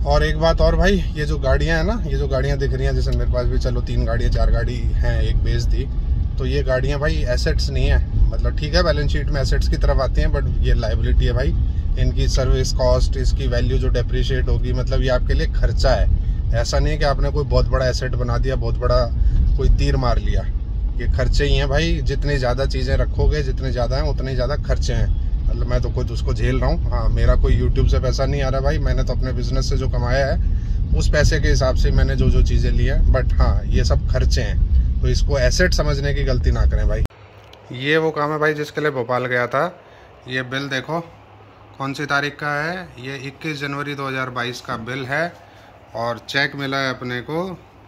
और एक बात और भाई, ये जो गाड़ियाँ हैं ना, ये जो गाड़ियाँ दिख रही हैं, जैसे मेरे पास भी चलो 3 गाड़ियाँ 4 गाड़ी हैं, एक बेच दी, तो ये गाड़ियाँ भाई एसेट्स नहीं है। मतलब ठीक है, बैलेंस शीट में एसेट्स की तरफ आती हैं, बट ये लायबिलिटी है भाई। इनकी सर्विस कॉस्ट, इसकी वैल्यू जो डेप्रिशिएट होगी, मतलब ये आपके लिए खर्चा है। ऐसा नहीं है कि आपने कोई बहुत बड़ा एसेट बना दिया, बहुत बड़ा कोई तीर मार लिया। ये खर्चे ही हैं भाई। जितनी ज़्यादा चीज़ें रखोगे, जितने ज़्यादा हैं उतने ज़्यादा खर्चे हैं। मतलब मैं तो खुद उसको झेल रहा हूँ। हाँ, मेरा कोई यूट्यूब से पैसा नहीं आ रहा भाई, मैंने तो अपने बिजनेस से जो कमाया है उस पैसे के हिसाब से मैंने जो जो चीज़ें ली हैं। बट हाँ, ये सब खर्चे हैं, तो इसको एसेट समझने की गलती ना करें भाई। ये वो काम है भाई जिसके लिए भोपाल गया था। ये बिल देखो कौन सी तारीख का है, ये 21 जनवरी 2022 का बिल है, और चेक मिला है अपने को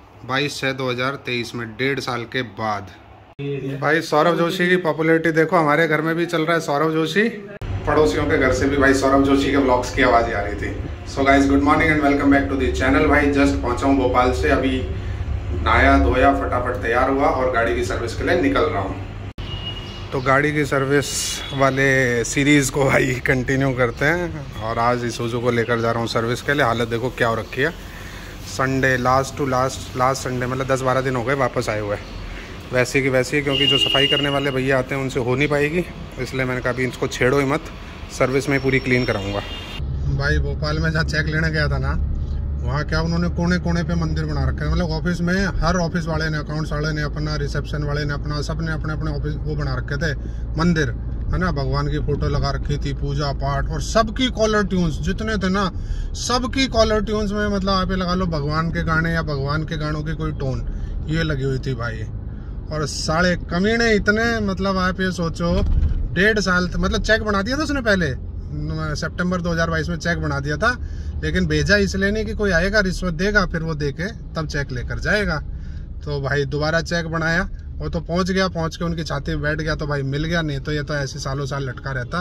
22/6/2023 में, 1.5 साल के बाद। भाई सौरभ जोशी की पॉपुलैरिटी देखो, हमारे घर में भी चल रहा है सौरभ जोशी, पड़ोसियों के घर से भी भाई सौरभ जोशी के व्लॉग्स की आवाज़ आ रही थी। So guys, good morning and welcome back to the channel. भाई जस्ट पहुंचा हूँ भोपाल से, अभी नहाया धोया, फटाफट तैयार हुआ और गाड़ी की सर्विस के लिए निकल रहा हूँ। तो गाड़ी की सर्विस वाले सीरीज़ को भाई कंटिन्यू करते हैं, और आज इसूज़ू को लेकर जा रहा हूँ सर्विस के लिए। हालत देखो क्या हो रखी है। संडे लास्ट संडे, मतलब 10-12 दिन हो गए वापस आए हुए। वैसे की वैसी, क्योंकि जो सफाई करने वाले भैया आते हैं उनसे हो नहीं पाएगी, इसलिए मैंने कहा अभी इसको छेड़ो ही मत, सर्विस में पूरी क्लीन कराऊंगा। भाई भोपाल में जहाँ चेक लेने गया था ना, वहाँ क्या उन्होंने कोने कोने पे मंदिर बना रखा है। मतलब ऑफिस में हर ऑफिस वाले ने, अकाउंट्स वाले ने अपना, रिसेप्शन वाले ने अपना, सब ने अपने अपने ऑफिस वो बना रखे थे मंदिर, है ना। भगवान की फोटो लगा रखी थी, पूजा पाठ, और सबकी कॉलर ट्यून्स जितने थे ना, सबकी कॉलर ट्यून्स में मतलब आप ये लगा लो भगवान के गाने या भगवान के गानों की कोई टोन ये लगी हुई थी भाई। और साले कमीने इतने, मतलब आप ये सोचो 1.5 साल, मतलब चेक बना दिया था उसने पहले, सितंबर 2022 में चेक बना दिया था, लेकिन भेजा इसलिए नहीं कि कोई आएगा रिश्वत देगा, फिर वो देके तब चेक लेकर जाएगा। तो भाई दोबारा चेक बनाया, वो तो पहुंच गया, पहुंच के उनकी छाती में बैठ गया तो भाई मिल गया, नहीं तो ये तो ऐसे सालों साल लटका रहता।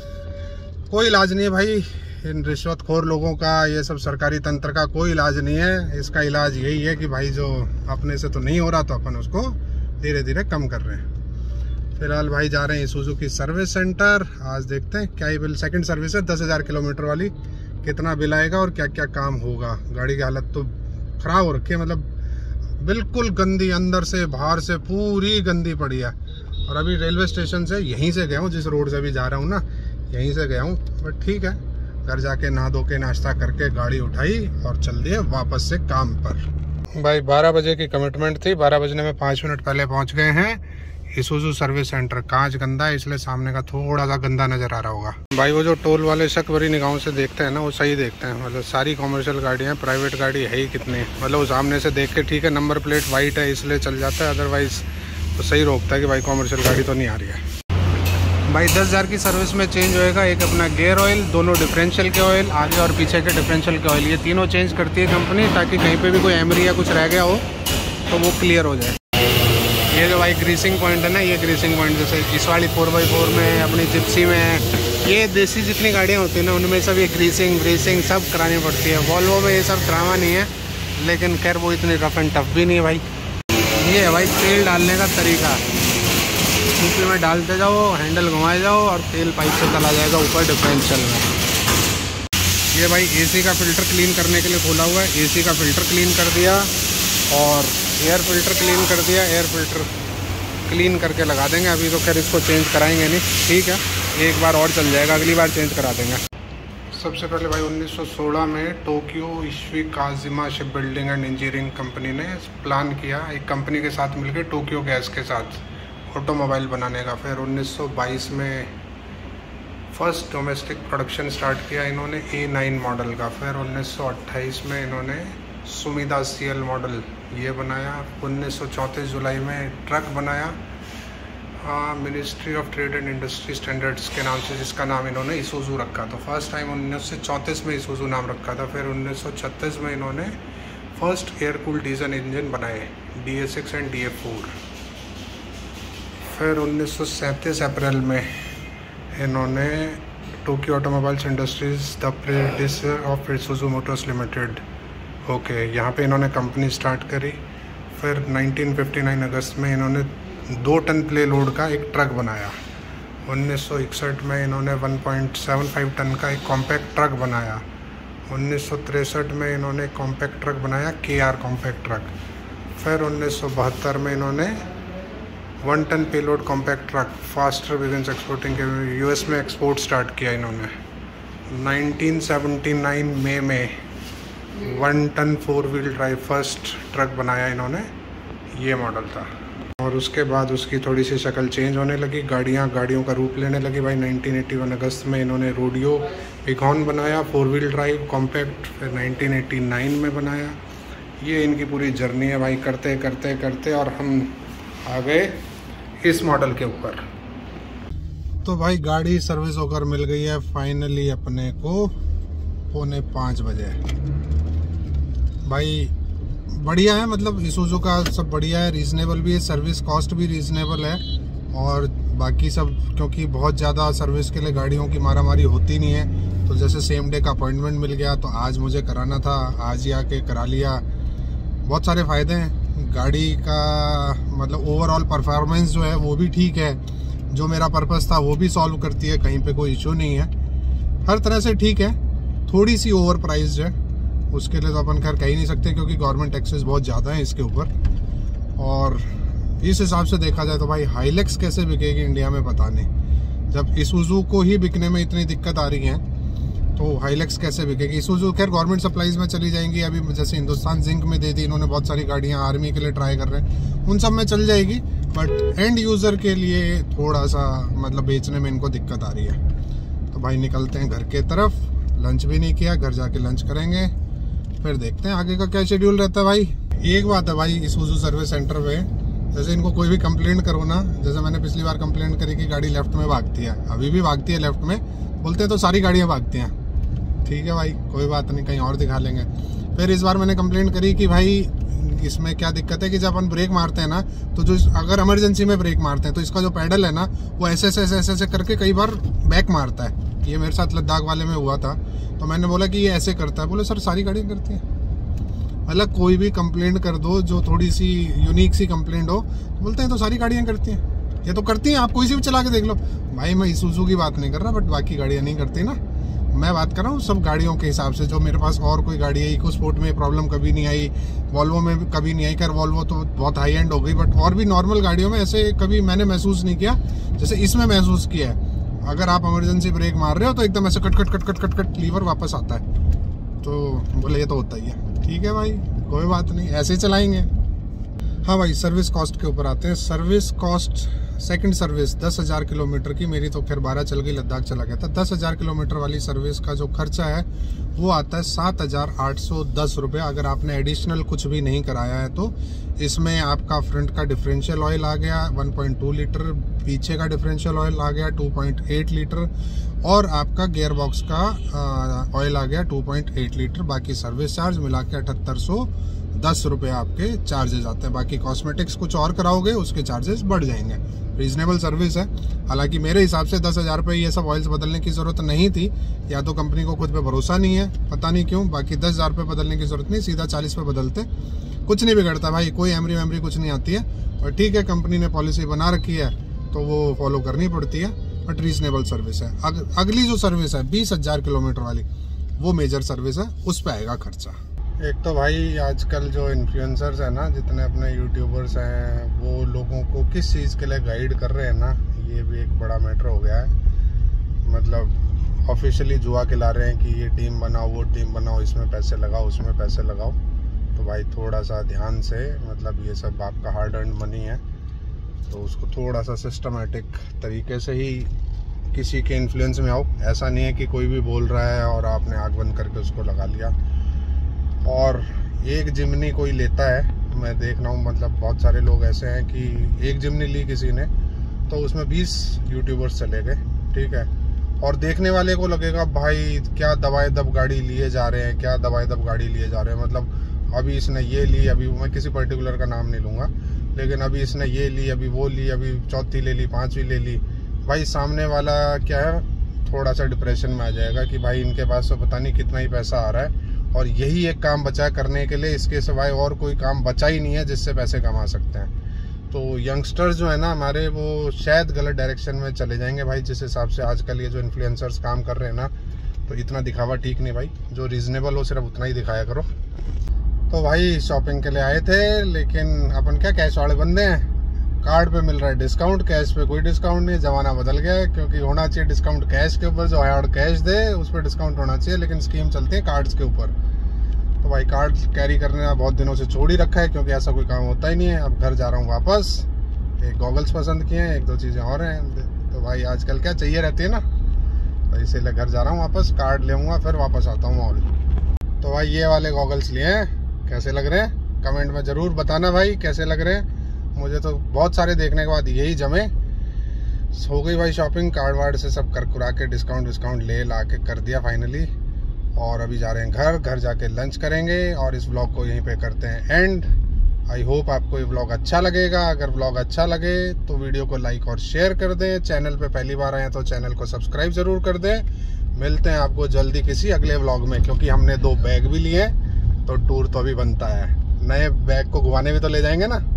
कोई इलाज नहीं है भाई इन रिश्वतखोर लोगों का, ये सब सरकारी तंत्र का कोई इलाज नहीं है। इसका इलाज यही है कि भाई जो अपने से तो नहीं हो रहा तो अपन उसको धीरे धीरे कम कर रहे हैं। फिलहाल भाई जा रहे हैं इसूज़ू की सर्विस सेंटर। आज देखते हैं क्या ही बिल, सेकंड सर्विस है 10,000 किलोमीटर वाली, कितना बिल आएगा और क्या क्या काम होगा। गाड़ी की हालत तो ख़राब हो रखी है, मतलब बिल्कुल गंदी, अंदर से बाहर से पूरी गंदी पड़ी है। और अभी रेलवे स्टेशन से यहीं से गया हूँ, जिस रोड से अभी जा रहा हूँ ना, यहीं से गया हूँ। बट ठीक है, घर जाके नहा धो के नाश्ता करके गाड़ी उठाई और चल दिए वापस से काम पर। भाई 12 बजे की कमिटमेंट थी, 12 बजने में 5 मिनट पहले पहुंच गए हैं इसूज़ू सर्विस सेंटर। कांच गंदा है, इसलिए सामने का थोड़ा सा गंदा नजर आ रहा होगा। भाई वो जो टोल वाले शक भरी निगाहों से देखते हैं ना, वो सही देखते हैं। मतलब सारी कॉमर्शियल गाड़ियाँ, प्राइवेट गाड़ी है ही कितनी, मतलब वो सामने से देख के ठीक है, नंबर प्लेट वाइट है इसलिए चल जाता है, अदरवाइज तो सही रोकता है कि भाई कॉमर्शियल गाड़ी तो नहीं आ रही है। भाई 10,000 की सर्विस में चेंज होएगा एक अपना गियर ऑयल, दोनों डिफरेंशियल के ऑयल, आगे और पीछे के डिफरेंशियल के ऑयल, ये तीनों चेंज करती है कंपनी, ताकि कहीं पे भी कोई एमरी या कुछ रह गया हो तो वो क्लियर हो जाए। ये जो भाई ग्रीसिंग पॉइंट है ना, ये ग्रीसिंग पॉइंट जैसे इस वाली 4x4 में, अपनी जिप्सी में, ये देसी जितनी गाड़ियाँ होती हैं ना, उनमें सब ये ग्रीसिंग सब करानी पड़ती है। वॉल्वो में ये सब ड्रामा नहीं है, लेकिन खैर वो इतनी रफ एंड टफ भी नहीं है भाई। ये है भाई तेल डालने का तरीका, ऊपर में डालते जाओ, हैंडल घुमाए जाओ और तेल पाइप से चला जाएगा ऊपर डिफरेंशियल में। ये भाई एसी का फ़िल्टर क्लीन करने के लिए खोला हुआ है, एसी का फ़िल्टर क्लीन कर दिया और एयर फ़िल्टर क्लीन कर दिया। एयर फ़िल्टर क्लीन करके लगा देंगे, अभी तो खैर इसको चेंज कराएंगे नहीं, ठीक है, एक बार और चल जाएगा, अगली बार चेंज करा देंगे। सबसे पहले भाई 1916 में Tokyo Ishikawajima ship building and engineering company ने प्लान किया, एक कंपनी के साथ मिलकर, टोक्यो गैस के साथ, ऑटोमोबाइल बनाने का। फिर 1922 में फर्स्ट डोमेस्टिक प्रोडक्शन स्टार्ट किया इन्होंने A9 मॉडल का। फिर 1928 में इन्होंने सुमिदा CL मॉडल ये बनाया। 1934 जुलाई में ट्रक बनाया, ministry of trade and industry standards के नाम से, जिसका नाम इन्होंने इसूज़ू रखा। तो फर्स्ट टाइम 1934 में इसूज़ू नाम रखा था। फिर 1936 में इन्होंने first air cool diesel engine बनाए, DA6 एंड DA4। फिर 1937 अप्रैल में इन्होंने Tokyo automobiles industries the predecessor of Isuzu Motors Limited, okay, यहाँ पे इन्होंने कंपनी स्टार्ट करी। फिर 1959 अगस्त में इन्होंने 2 टन प्ले लोड का एक ट्रक बनाया। 1961 में इन्होंने 1.75 टन का एक कॉम्पैक्ट ट्रक बनाया। 1963 में इन्होंने कॉम्पैक्ट ट्रक बनाया, KR कॉम्पैक्ट ट्रक। फिर 1972 में इन्होंने 1 ton payload compact truck faster business exporting के US में एक्सपोर्ट स्टार्ट किया इन्होंने। 1979 मई में 1 ton 4 wheel drive first truck बनाया इन्होंने, ये मॉडल था। और उसके बाद उसकी थोड़ी सी शक्ल चेंज होने लगी, गाड़ियों का रूप लेने लगी भाई। 1981 अगस्त में इन्होंने रोडियो पिकॉन बनाया 4 व्हील ड्राइव कॉम्पैक्ट, फिर 1989 में बनाया। ये इनकी पूरी जर्नी है भाई, करते करते करते और हम आ गए इस मॉडल के ऊपर। तो भाई गाड़ी सर्विस होकर मिल गई है फाइनली अपने को 4:45 बजे। भाई बढ़िया है, मतलब इसूज़ू का सब बढ़िया है, रीज़नेबल भी है, सर्विस कॉस्ट भी रीज़नेबल है और बाकी सब, क्योंकि बहुत ज़्यादा सर्विस के लिए गाड़ियों की मारामारी होती नहीं है। तो जैसे सेम डे का अपॉइंटमेंट मिल गया तो आज मुझे कराना था, आज ही आके करा लिया। बहुत सारे फ़ायदे हैं गाड़ी का, मतलब ओवरऑल परफॉर्मेंस जो है वो भी ठीक है, जो मेरा पर्पस था वो भी सॉल्व करती है, कहीं पे कोई इशू नहीं है, हर तरह से ठीक है। थोड़ी सी ओवर प्राइस्ड है, उसके लिए तो अपन खैर कह ही नहीं सकते क्योंकि गवर्नमेंट टैक्सेस बहुत ज़्यादा हैं इसके ऊपर। और इस हिसाब से देखा जाए तो भाई हाइलेक्स कैसे बिकेगी इंडिया में पता नहीं। जब इसूज़ू को ही बिकने में इतनी दिक्कत आ रही है तो हाइलेक्स कैसे बिकेगी। इसूज़ू खैर गवर्नमेंट सप्लाईज में चली जाएंगी, अभी जैसे हिंदुस्तान जिंक में दे दी इन्होंने, बहुत सारी गाड़ियाँ आर्मी के लिए ट्राई कर रहे हैं, उन सब में चल जाएगी। बट एंड यूज़र के लिए थोड़ा सा मतलब बेचने में इनको दिक्कत आ रही है। तो भाई निकलते हैं घर के तरफ, लंच भी नहीं किया, घर जाके लंच करेंगे, फिर देखते हैं आगे का क्या शेड्यूल रहता है। भाई एक बात है भाई, इसूज़ू सर्विस सेंटर पे जैसे इनको कोई भी कंप्लेंट करो ना, जैसे मैंने पिछली बार कंप्लेंट करी कि गाड़ी लेफ्ट में भागती है, अभी भी भागती है लेफ्ट में, बोलते हैं तो सारी गाड़ियाँ भागती हैं। ठीक है भाई, कोई बात नहीं, कहीं और दिखा लेंगे। फिर इस बार मैंने कंप्लेंट करी कि भाई इसमें क्या दिक्कत है कि जब अपन ब्रेक मारते हैं ना, तो जो अगर इमरजेंसी में ब्रेक मारते हैं तो इसका जो पैडल है ना वो ऐसे करके कई बार बैक मारता है। ये मेरे साथ लद्दाख वाले में हुआ था, तो मैंने बोला कि ये ऐसे करता है, बोले सर सारी गाड़ियाँ करती हैं। मतलब कोई भी कंप्लेंट कर दो जो थोड़ी सी यूनिक सी कंप्लेंट हो, बोलते हैं तो सारी गाड़ियाँ करती हैं, ये तो करती हैं, आप कोई सी भी चला के देख लो। भाई मैं इसूज़ू की बात नहीं कर रहा, बट बाकी गाड़ियाँ नहीं करती ना, मैं बात कर रहा हूँ सब गाड़ियों के हिसाब से। जो मेरे पास और कोई गाड़ी है, इको स्पोर्ट में प्रॉब्लम कभी नहीं आई, वॉल्वो में कभी नहीं आई, खैर वॉल्वो तो बहुत हाई एंड हो गई, बट और भी नॉर्मल गाड़ियों में ऐसे कभी मैंने महसूस नहीं किया जैसे इसमें महसूस किया है। अगर आप इमरजेंसी ब्रेक मार रहे हो तो एकदम ऐसे कट लीवर वापस आता है, तो बोले ये तो होता ही है। ठीक है भाई, कोई बात नहीं, ऐसे ही चलाएंगे। हाँ भाई, सर्विस कॉस्ट के ऊपर आते हैं। Service cost second service 10,000 kilometre की, मेरी तो खैर 12 चल गई, लद्दाख चला गया था। 10,000 किलोमीटर वाली सर्विस का जो खर्चा है वो आता है 7,810 रुपये। अगर आपने एडिशनल कुछ भी नहीं कराया है तो इसमें आपका फ्रंट का डिफरेंशियल ऑयल आ गया 1.2 लीटर, पीछे का डिफरेंशियल ऑयल आ गया 2.8 लीटर और आपका गियर बॉक्स का ऑयल आ गया 2.8 लीटर। बाकी सर्विस चार्ज मिला के 7,810 रुपये आपके चार्जेस आते हैं। बाकी कॉस्मेटिक्स कुछ और कराओगे उसके चार्जेस बढ़ जाएंगे। रीजनेबल सर्विस है। हालांकि मेरे हिसाब से 10,000 रुपये ये सब ऑयल्स बदलने की ज़रूरत नहीं थी, या तो कंपनी को खुद पे भरोसा नहीं है, पता नहीं क्यों। बाकी 10,000 रुपये बदलने की ज़रूरत नहीं, सीधा 40 पे बदलते, कुछ नहीं बिगड़ता भाई, कोई एमरी वैमरी कुछ नहीं आती है। और ठीक है, कंपनी ने पॉलिसी बना रखी है तो वो फॉलो करनी पड़ती है, बट रीजनेबल सर्विस है। अगली जो सर्विस है 20,000 किलोमीटर वाली, वो मेजर सर्विस है, उस पर आएगा खर्चा। एक तो भाई आजकल जो इन्फ्लुएंसर्स हैं ना, जितने अपने यूट्यूबर्स हैं, वो लोगों को किस चीज़ के लिए गाइड कर रहे हैं ना, ये भी एक बड़ा मैटर हो गया है। मतलब ऑफिशियली जुआ खिला रहे हैं कि ये टीम बनाओ, वो टीम बनाओ, इसमें पैसे लगाओ, उसमें पैसे लगाओ। तो भाई थोड़ा सा ध्यान से, मतलब ये सब आपका हार्ड अर्न मनी है, तो उसको थोड़ा सा सिस्टमेटिक तरीके से ही किसी के इन्फ्लुएंस में आओ। ऐसा नहीं है कि कोई भी बोल रहा है और आपने आग बंद करके उसको लगा लिया। और एक जिमनी कोई लेता है, मैं देख रहा हूँ, मतलब बहुत सारे लोग ऐसे हैं कि एक जिमनी ली किसी ने तो उसमें 20 यूट्यूबर्स चले गए, ठीक है। और देखने वाले को लगेगा भाई क्या दवाई दब गाड़ी लिए जा रहे हैं, क्या दवाई दब गाड़ी लिए जा रहे हैं। मतलब अभी इसने ये ली, अभी मैं किसी पर्टिकुलर का नाम नहीं लूँगा, लेकिन अभी इसने ये ली, अभी वो ली, अभी चौथी ले ली, पांचवी ले ली। भाई सामने वाला क्या है, थोड़ा सा डिप्रेशन में आ जाएगा कि भाई इनके पास तो पता नहीं कितना ही पैसा आ रहा है और यही एक काम बचा करने के लिए, इसके सिवाय और कोई काम बचा ही नहीं है जिससे पैसे कमा सकते हैं। तो यंगस्टर्स जो है ना हमारे, वो शायद गलत डायरेक्शन में चले जाएंगे भाई, जिस हिसाब से आजकल ये जो इन्फ्लुएंसर्स काम कर रहे हैं ना, तो इतना दिखावा ठीक नहीं भाई, जो रीजनेबल हो सिर्फ उतना ही दिखाया करो। तो भाई शॉपिंग के लिए आए थे, लेकिन अपन क्या कैश वाले बंदे हैं, कार्ड पे मिल रहा है डिस्काउंट, कैश पे कोई डिस्काउंट नहीं। जमाना बदल गया है, क्योंकि होना चाहिए डिस्काउंट कैश के ऊपर, जो हार्ड कैश दे उस पर डिस्काउंट होना चाहिए, लेकिन स्कीम चलती है कार्ड्स के ऊपर। तो भाई कार्ड कैरी करने बहुत दिनों से छोड़ ही रखा है, क्योंकि ऐसा कोई काम होता ही नहीं है। अब घर जा रहा हूँ वापस, एक गॉगल्स पसंद किए हैं, एक दो चीज़ें और हैं। तो भाई आजकल क्या चाहिए रहती है ना, तो इसीलिए घर जा रहा हूँ वापस, कार्ड लेऊँगा फिर वापस आता हूँ मॉल। तो भाई ये वाले गॉगल्स लिए हैं, कैसे लग रहे हैं कमेंट में ज़रूर बताना भाई कैसे लग रहे हैं। मुझे तो बहुत सारे देखने के बाद यही जमे। हो गई भाई शॉपिंग, कार्ड वार्ड से सब कर कुरा के डिस्काउंट विस्काउंट ले ला के कर दिया फाइनली। और अभी जा रहे हैं घर जाके लंच करेंगे और इस व्लॉग को यहीं पे करते हैं एंड। आई होप आपको ये व्लॉग अच्छा लगेगा। अगर व्लॉग अच्छा लगे तो वीडियो को लाइक और शेयर कर दें। चैनल पे पहली बार आए हैं तो चैनल को सब्सक्राइब ज़रूर कर दें। मिलते हैं आपको जल्दी किसी अगले व्लॉग में, क्योंकि हमने 2 बैग भी लिए हैं तो टूर तो अभी बनता है। नए बैग को घुमाने भी तो ले जाएंगे ना।